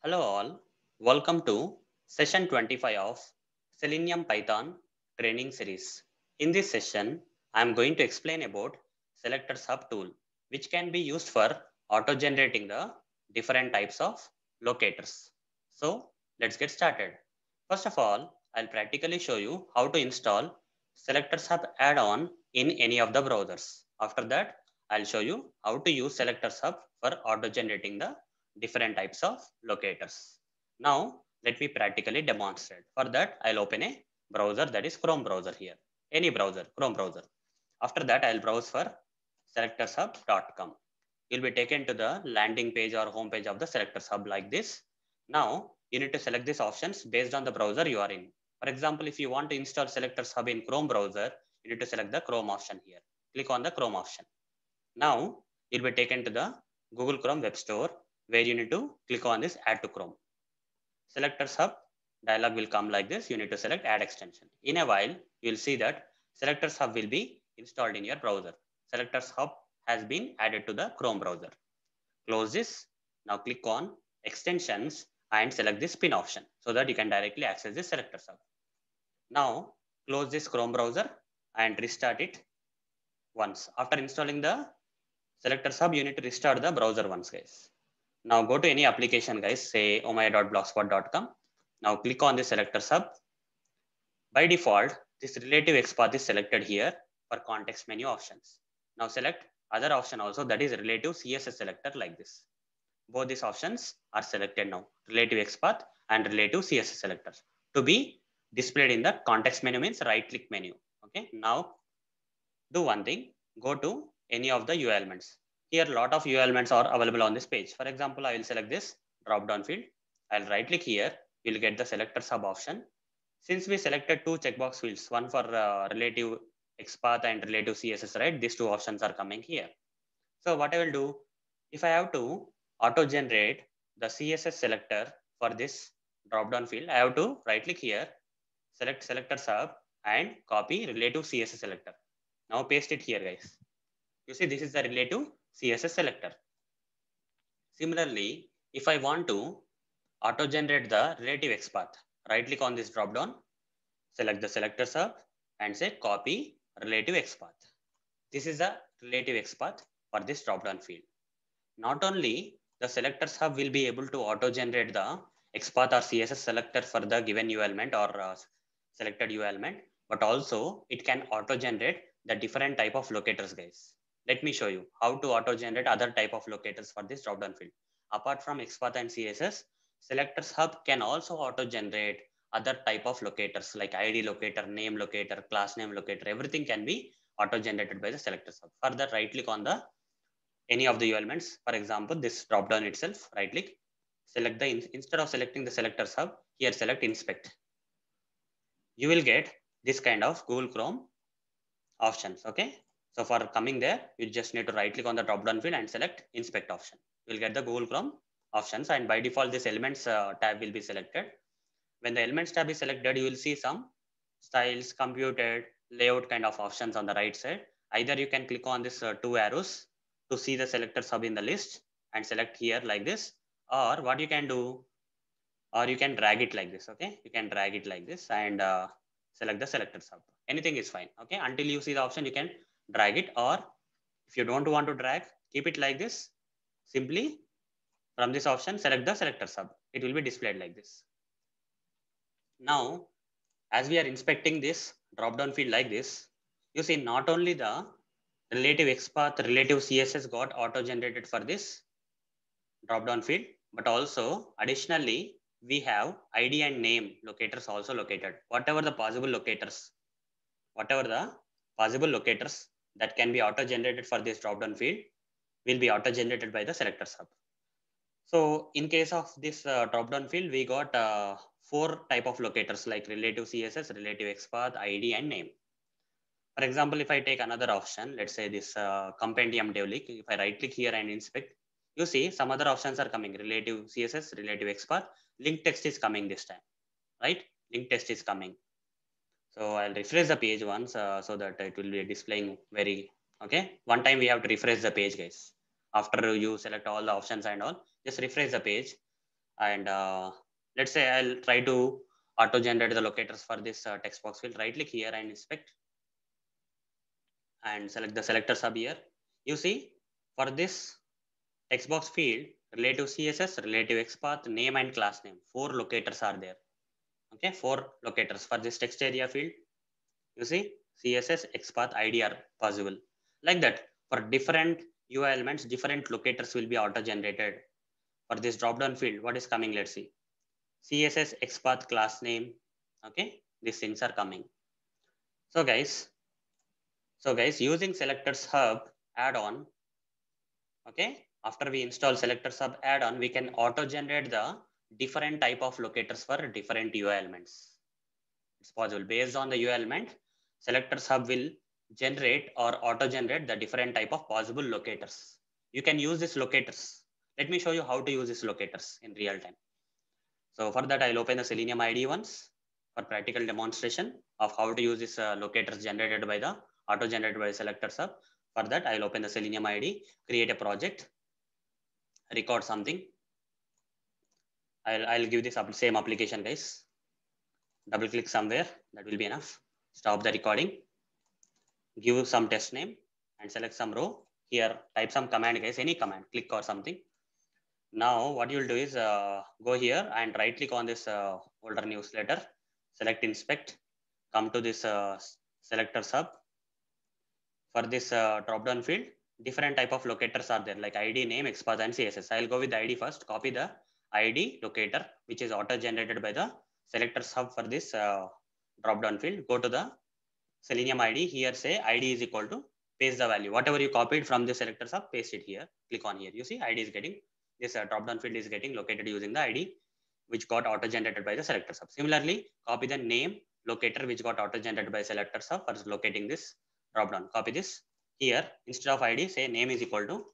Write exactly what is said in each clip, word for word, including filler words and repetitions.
Hello all, welcome to session twenty-five of Selenium Python training series. In this session, I am going to explain about selector sub tool, which can be used for auto-generating the different types of locators. So let's get started. First of all, I'll practically show you how to install selector sub add-on in any of the browsers. After that, I'll show you how to use selector sub for auto-generating the different types of locators. Now, let me practically demonstrate. For that, I'll open a browser, that is Chrome browser here. Any browser, Chrome browser. After that, I'll browse for selectors hub dot com. You'll be taken to the landing page or home page of the selectors hub like this. Now, you need to select these options based on the browser you are in. For example, if you want to install selectors hub in Chrome browser, you need to select the Chrome option here. Click on the Chrome option. Now, you'll be taken to the Google Chrome Web Store where you need to click on this Add to Chrome. Selectors Hub dialog will come like this. You need to select Add Extension. In a while, you will see that Selectors Hub will be installed in your browser. Selectors Hub has been added to the Chrome browser. Close this. Now click on Extensions and select this Pin option so that you can directly access the Selectors Hub. Now close this Chrome browser and restart it once. After installing the Selectors Hub, you need to restart the browser once, guys. Now go to any application, guys, say omaya dot blogspot dot com. Now click on the selectors hub. By default, this relative XPath is selected here for context menu options. Now select other option also, that is relative C S S selector like this. Both these options are selected now, relative XPath and relative C S S selector. To be displayed in the context menu means right click menu. Okay, now do one thing, go to any of the U elements. Here, a lot of U elements are available on this page. For example, I will select this drop down field. I'll right click here. You'll get the selector sub option. Since we selected two checkbox fields, one for uh, relative XPath and relative C S S, right? These two options are coming here. So what I will do, if I have to auto generate the C S S selector for this drop down field, I have to right click here, select selector sub and copy relative C S S selector. Now paste it here, guys. You see, this is the relative C S S selector. Similarly, if I want to auto generate the relative XPath, right click on this drop down, select the selector sub and say copy relative XPath. This is the relative XPath for this drop down field. Not only the selectors hub will be able to auto generate the XPath or C S S selector for the given U element or uh, selected U element, but also it can auto generate the different type of locators, guys. Let me show you how to auto generate other type of locators for this drop down field. Apart from XPath and C S S, selectors hub can also auto generate other type of locators like I D locator, name locator, class name locator. Everything can be auto generated by the selectors hub. For that, right click on the any of the elements. For example, this drop down itself, right click, select the, instead of selecting the selectors hub, here select inspect. You will get this kind of Google Chrome options, okay? So for coming there, you just need to right click on the drop down field and select inspect option. You will get the Google Chrome options, and by default, this elements uh, tab will be selected. When the elements tab is selected, you will see some styles, computed, layout kind of options on the right side. Either you can click on this uh, two arrows to see the selector sub in the list and select here like this, or what you can do, or you can drag it like this, okay? You can drag it like this and uh, select the selector sub. Anything is fine, okay? Until you see the option, you can drag it, or if you don't want to drag, keep it like this. Simply from this option, select the selector sub. It will be displayed like this. Now, as we are inspecting this drop down field like this, you see not only the relative XPath, relative C S S got auto generated for this drop down field, but also additionally, we have I D and name locators also located. Whatever the possible locators, whatever the possible locators that can be auto generated for this drop down field will be auto generated by the selector sub. So in case of this uh, drop down field, we got uh, four type of locators like relative C S S, relative XPath, I D and name. For example, if I take another option, let's say this uh, compendium devlink, if I right click here and inspect, you see some other options are coming, relative C S S, relative XPath, link text is coming this time, right? Link text is coming. So I'll refresh the page once uh, so that it will be displaying very, okay. One time we have to refresh the page, guys. After you select all the options and all, just refresh the page. And uh, let's say I'll try to auto generate the locators for this uh, text box field. Right click here and inspect and select the selector sub here. You see, for this text box field, relative C S S, relative XPath, name and class name, four locators are there. Okay, four locators for this text area field. You see, C S S, XPath, I D are possible. Like that, for different U I elements, different locators will be auto-generated. For this drop-down field, what is coming? Let's see. C S S, XPath, class name. Okay, these things are coming. So guys, so guys, using selectors hub add-on. Okay, after we install selectors hub add-on, we can auto-generate the different type of locators for different U I elements. It's possible based on the U I element. Selectors hub will generate or auto generate the different type of possible locators. You can use these locators. Let me show you how to use these locators in real time. So for that, I'll open the Selenium I D E once for practical demonstration of how to use these uh, locators generated by the auto generated by the selectors hub. For that, I'll open the Selenium I D, create a project, record something. I'll, I'll give this same application, guys. Double click somewhere, that will be enough. Stop the recording. Give some test name and select some row. Here, type some command, guys, any command, click or something. Now, what you'll do is uh, go here and right click on this uh, folder newsletter, select inspect, come to this uh, selector sub. For this uh, drop down field, different type of locators are there like I D, name, XPath, and C S S. I'll go with the I D first, copy the I D locator, which is auto generated by the selector sub for this uh, drop down field. Go to the Selenium I D, here say I D is equal to, paste the value. Whatever you copied from the selector sub, paste it here. Click on here. You see I D is getting, this uh, drop down field is getting located using the I D, which got auto generated by the selector sub. Similarly, copy the name locator, which got auto generated by selector sub for locating this drop down. Copy this here. Instead of I D, say name is equal to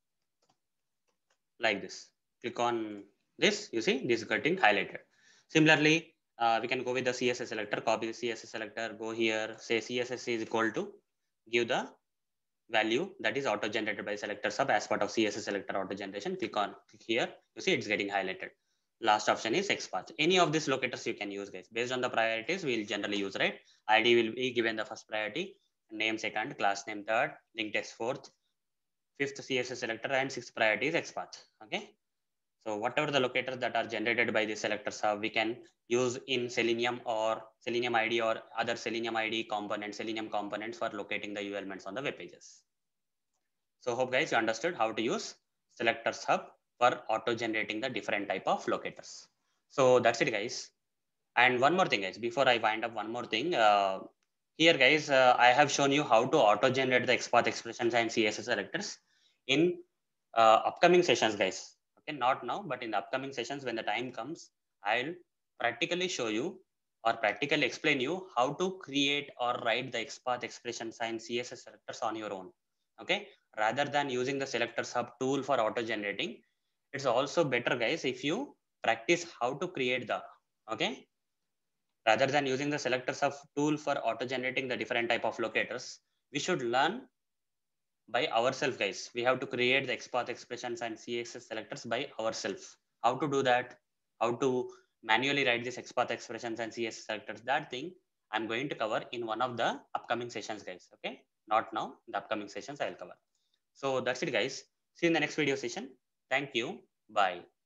like this. Click on this. You see this is getting highlighted. Similarly, uh, we can go with the C S S selector, copy the C S S selector, go here, say C S S is equal to, give the value that is auto generated by selector sub as part of C S S selector auto generation. Click on click here. You see it's getting highlighted. Last option is XPath. Any of these locators you can use, guys. Based on the priorities, we'll generally use, right? I D will be given the first priority, name second, class name third, link text fourth, fifth C S S selector, and sixth priority is XPath. Okay. So whatever the locators that are generated by the selectors hub, we can use in Selenium or Selenium I D or other Selenium I D components, Selenium components for locating the U elements on the web pages. So hope guys you understood how to use selectors hub for auto generating the different type of locators. So that's it, guys. And one more thing, guys, before I wind up, one more thing. Uh, here, guys, uh, I have shown you how to auto generate the XPath expressions and C S S selectors in uh, upcoming sessions, guys. Okay, not now, but in the upcoming sessions, when the time comes, I'll practically show you or practically explain you how to create or write the XPath expressions and C S S selectors on your own. Okay, rather than using the selectors hub tool for auto generating, it's also better, guys, if you practice how to create the, okay, rather than using the selectors hub tool for auto generating the different type of locators, we should learn by ourselves, guys. We have to create the XPath expressions and C S S selectors by ourselves. How to do that? How to manually write these XPath expressions and C S S selectors? That thing I'm going to cover in one of the upcoming sessions, guys. Okay, not now. In the upcoming sessions I will cover. So that's it, guys. See you in the next video session. Thank you. Bye.